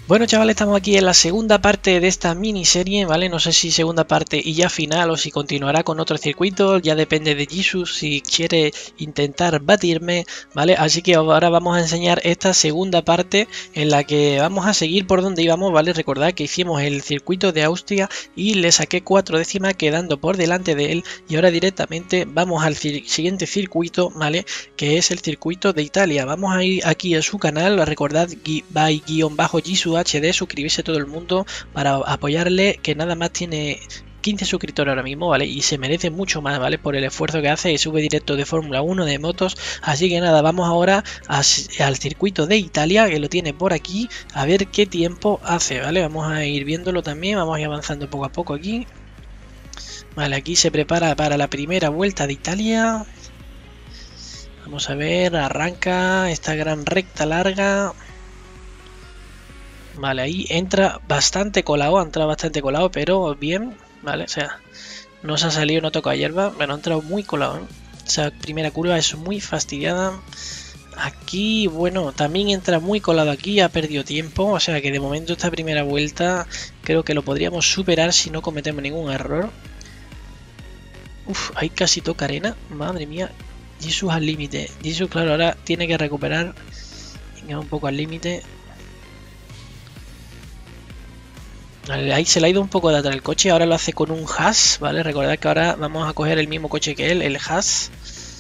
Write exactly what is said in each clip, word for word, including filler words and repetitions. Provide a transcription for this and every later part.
Bueno, chavales, estamos aquí en la segunda parte de esta miniserie, ¿vale? No sé si segunda parte y ya final o si continuará con otro circuito, ya depende de Jesus si quiere intentar batirme, ¿vale? Así que ahora vamos a enseñar esta segunda parte en la que vamos a seguir por donde íbamos, ¿vale? Recordad que hicimos el circuito de Austria y le saqué cuatro décimas quedando por delante de él y ahora directamente vamos al cir- siguiente circuito, ¿vale? Que es el circuito de Italia. Vamos a ir aquí a su canal, recordad, by guión bajo Jesus H D, suscribirse todo el mundo para apoyarle, que nada más tiene quince suscriptores ahora mismo, ¿vale? Y se merece mucho más, ¿vale? Por el esfuerzo que hace y sube directo de Fórmula uno, de motos. Así que nada, vamos ahora a, al circuito de Italia, que lo tiene por aquí, a ver qué tiempo hace, ¿vale? Vamos a ir viéndolo también, vamos a ir avanzando poco a poco aquí. Vale, aquí se prepara para la primera vuelta de Italia. Vamos a ver, arranca esta gran recta larga. Vale, ahí entra bastante colado, entra bastante colado, pero bien, vale, o sea, no se ha salido, no toca hierba, pero ha entrado muy colado, ¿eh? Esa primera curva es muy fastidiada. Aquí, bueno, también entra muy colado aquí, ha perdido tiempo, o sea que de momento esta primera vuelta creo que lo podríamos superar si no cometemos ningún error. Uf, ahí casi toca arena, madre mía, Jesus al límite. Jesus, claro, ahora tiene que recuperar, venga, un poco al límite. Ahí se le ha ido un poco de atrás el coche, ahora lo hace con un Haas, ¿vale? Recordad que ahora vamos a coger el mismo coche que él, el Haas.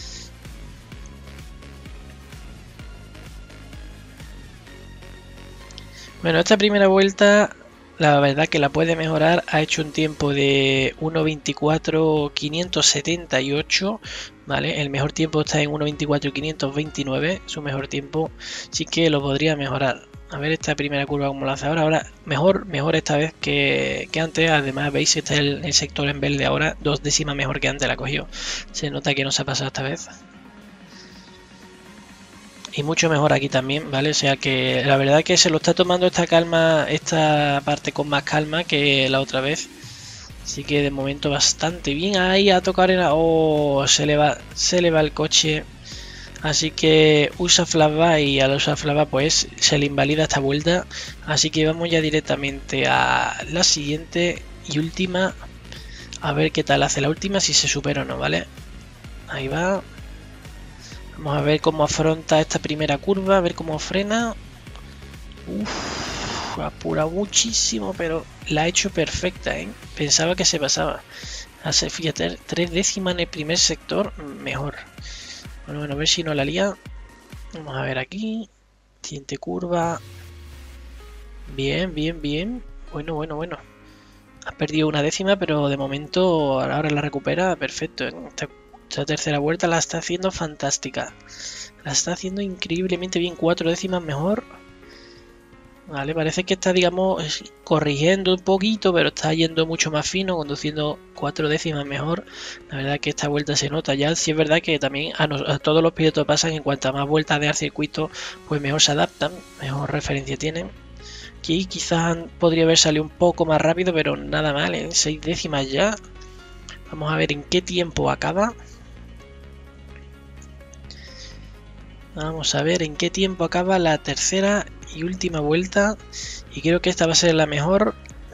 Bueno, esta primera vuelta, la verdad que la puede mejorar, ha hecho un tiempo de uno veinticuatro quinientos setenta y ocho, ¿vale? El mejor tiempo está en uno veinticuatro quinientos veintinueve, su mejor tiempo, sí que lo podría mejorar. A ver esta primera curva como lo hace ahora. Ahora mejor, mejor esta vez que, que antes. Además veis está el, el sector en verde ahora. Dos décimas mejor que antes la cogió. Se nota que no se ha pasado esta vez. Y mucho mejor aquí también, ¿vale? O sea que la verdad que se lo está tomando esta calma, esta parte con más calma que la otra vez. Así que de momento bastante bien. Ahí a tocar arena. Oh, se le va, se le va el coche. Así que usa flashback y al usar flashback pues se le invalida esta vuelta. Así que vamos ya directamente a la siguiente y última. A ver qué tal hace la última, si se supera o no, ¿vale? Ahí va. Vamos a ver cómo afronta esta primera curva, a ver cómo frena. Uff, apura muchísimo, pero la ha hecho perfecta, ¿eh? Pensaba que se pasaba. Hace, fíjate, tres décimas en el primer sector, mejor. Bueno, bueno, a ver si no la lía. Vamos a ver aquí. Siguiente curva. Bien, bien, bien. Bueno, bueno, bueno. Ha perdido una décima, pero de momento ahora la recupera. Perfecto. Esta, esta tercera vuelta la está haciendo fantástica. La está haciendo increíblemente bien. Cuatro décimas mejor. Vale, parece que está, digamos, corrigiendo un poquito, pero está yendo mucho más fino, conduciendo cuatro décimas mejor. La verdad que esta vuelta se nota ya. Sí es verdad que también a, nos, a todos los pilotos pasan, en cuanto a más vueltas de al circuito, pues mejor se adaptan, mejor referencia tienen. Aquí quizás podría haber salido un poco más rápido, pero nada mal, en seis décimas ya. Vamos a ver en qué tiempo acaba. Vamos a ver en qué tiempo acaba la tercera y última vuelta. Y creo que esta va a ser la mejor.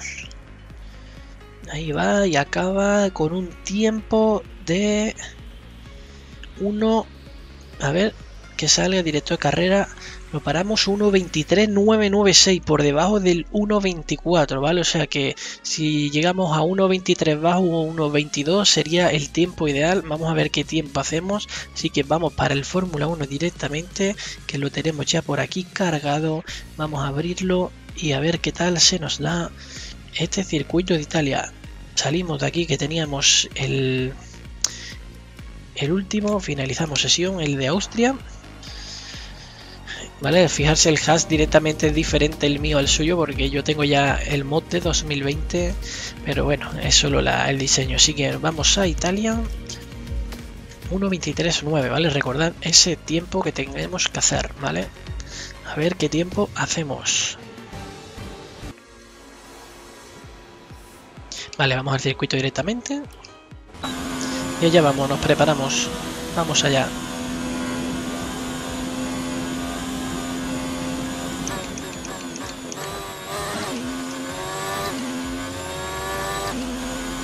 Ahí va y acaba con un tiempo de uno. A ver, que salga directo de carrera. Lo paramos uno veintitrés nueve noventa y seis, por debajo del uno veinticuatro, ¿vale? O sea que si llegamos a uno veintitrés bajo o uno veintidós sería el tiempo ideal. Vamos a ver qué tiempo hacemos. Así que vamos para el Fórmula uno directamente, que lo tenemos ya por aquí cargado. Vamos a abrirlo y a ver qué tal se nos da este circuito de Italia. Salimos de aquí que teníamos el, el último, finalizamos sesión, el de Austria. Vale, fijarse el hash directamente es diferente el mío al suyo, porque yo tengo ya el mod de dos mil veinte, pero bueno, es solo la, el diseño. Así que vamos a Italia. uno veintitrés nueve, ¿vale? Recordad ese tiempo que tenemos que hacer, ¿vale? A ver qué tiempo hacemos. Vale, vamos al circuito directamente. Y allá vamos, nos preparamos. Vamos allá.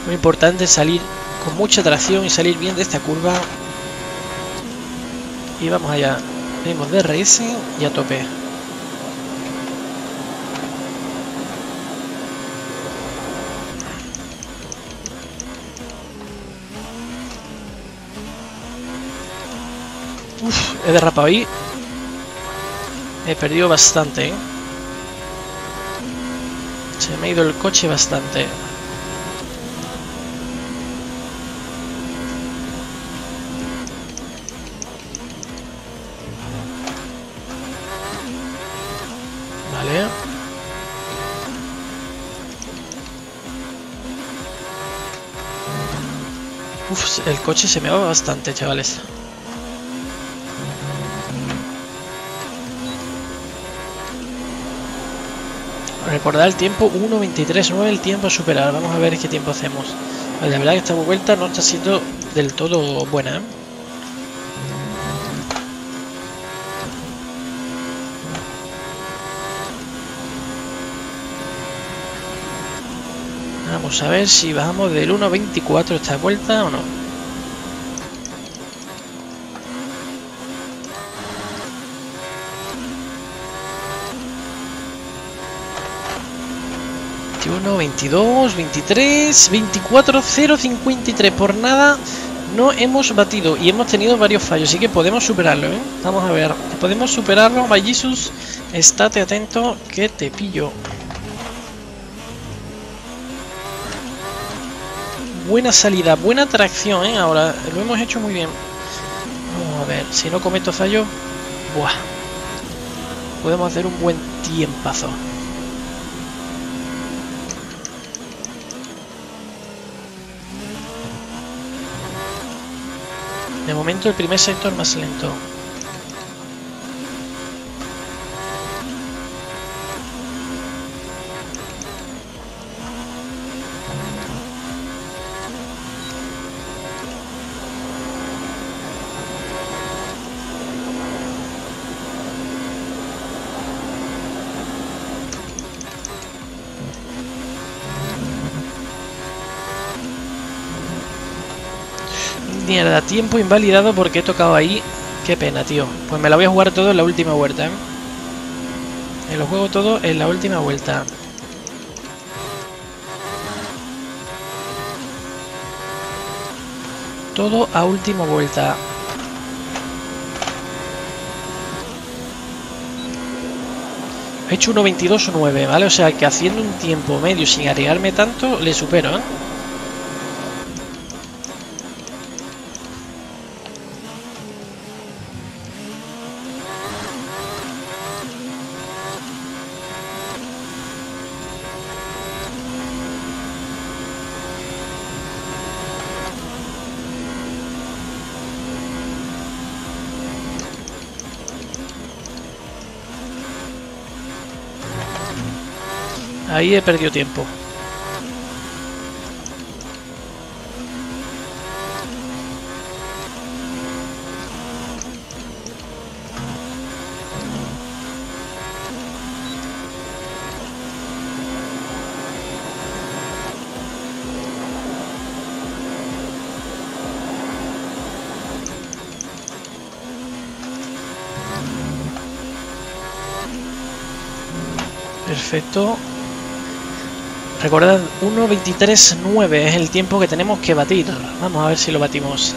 Muy importante salir con mucha tracción y salir bien de esta curva. Y vamos allá. Venimos de R S y a tope. Uf, he derrapado ahí. He perdido bastante, ¿eh? Se me ha ido el coche bastante. Vale. Uf, el coche se me va bastante, chavales. Recordad el tiempo uno veintitrés nueve, el tiempo a superar. Vamos a ver qué tiempo hacemos. Vale, la verdad que esta vuelta no está siendo del todo buena, ¿eh? Vamos a ver si bajamos del uno veinticuatro esta vuelta o no. veintiuno, veintidós, veintitrés, veinticuatro, cero cincuenta y tres. Por nada no hemos batido y hemos tenido varios fallos, así que podemos superarlo, ¿eh? Vamos a ver, podemos superarlo. My Jesus, estate atento que te pillo. Buena salida, buena tracción, ¿eh? Ahora lo hemos hecho muy bien. Vamos a ver, si no cometo fallo, buah, podemos hacer un buen tiempazo. De momento el primer sector más lento. Mierda, tiempo invalidado porque he tocado ahí. Qué pena, tío. Pues me la voy a jugar todo en la última vuelta, ¿eh? Me lo juego todo en la última vuelta. Todo a última vuelta. He hecho uno veintidós nueve, ¿vale? O sea que haciendo un tiempo medio sin arriesgarme tanto, le supero, ¿eh? Ahí he perdido tiempo. Perfecto. Recordad, uno veintitrés nueve es el tiempo que tenemos que batir. Vamos a ver si lo batimos.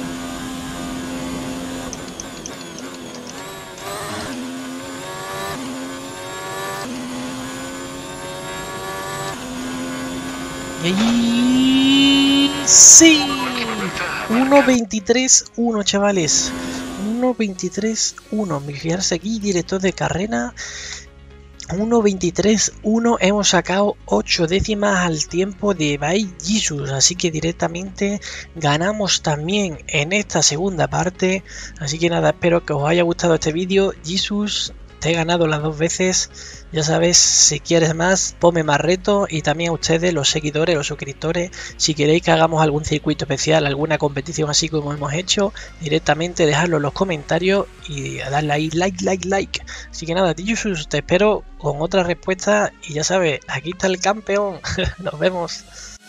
Y sí, uno veintitrés uno, chavales. uno veintitrés uno. Fijarse aquí, director de carrera. uno veintitrés uno, hemos sacado ocho décimas al tiempo de My Jesus, así que directamente ganamos también en esta segunda parte. Así que nada, espero que os haya gustado este vídeo. Jesus, te he ganado las dos veces. Ya sabes, si quieres más, ponme más retos, y también a ustedes, los seguidores, los suscriptores, si queréis que hagamos algún circuito especial, alguna competición así como hemos hecho, directamente dejadlo en los comentarios y darle ahí like, like, like. Así que nada, Jesus, te espero con otra respuesta y ya sabes, aquí está el campeón. Nos vemos.